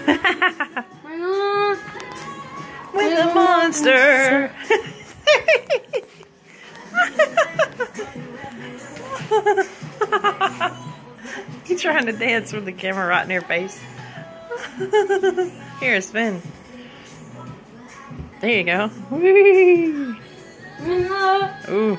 With a monster. You're trying to dance with the camera right in your face. Here, spin. There you go. Whee! Ooh.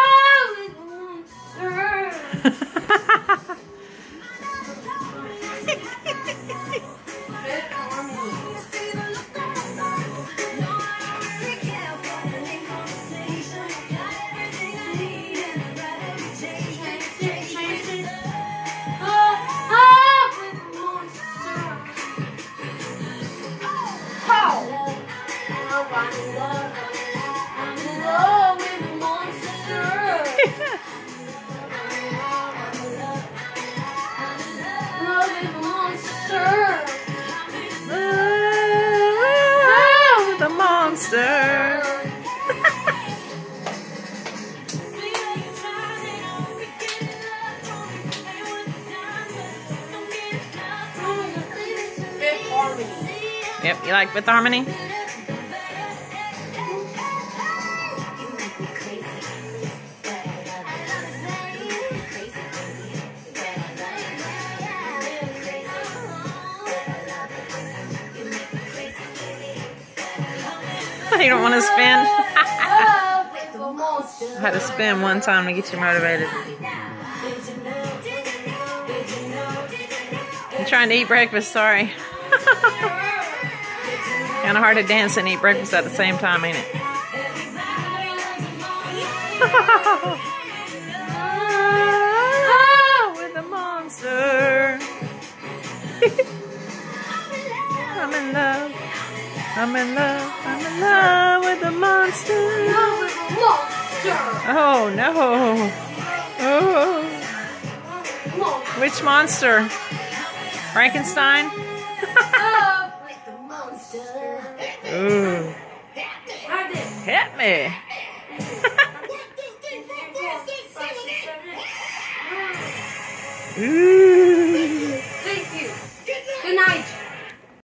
The monster. Yep, you like Fifth Harmony? You don't want to spin? I had to spin one time to get you motivated. I'm trying to eat breakfast, sorry. Kind of hard to dance and eat breakfast at the same time, ain't it? With a monster. I'm in love. I'm in love. I'm in love with a monster. Oh no. Oh. Which monster? Frankenstein? Ooh. Hit me. Ooh.